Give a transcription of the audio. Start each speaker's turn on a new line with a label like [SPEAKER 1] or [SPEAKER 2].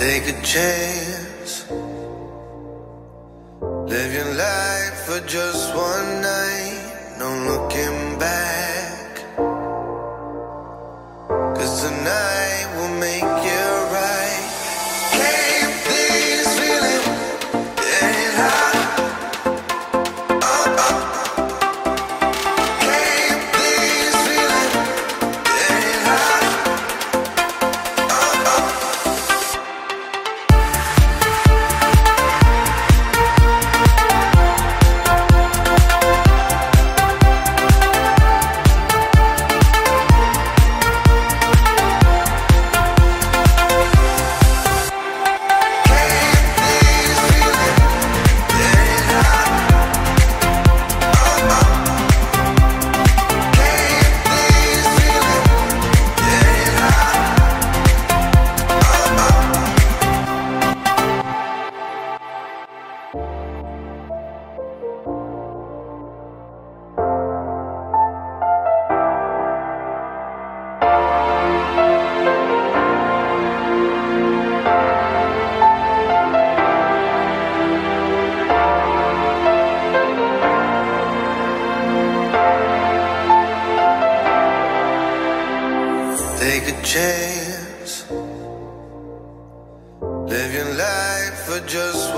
[SPEAKER 1] Take a chance. Live your life for just one night. No looking back. 'Cause tonight will make you right. Can't this feeling getting hot? Can't this feeling getting hot? Take a chance. Live your life for just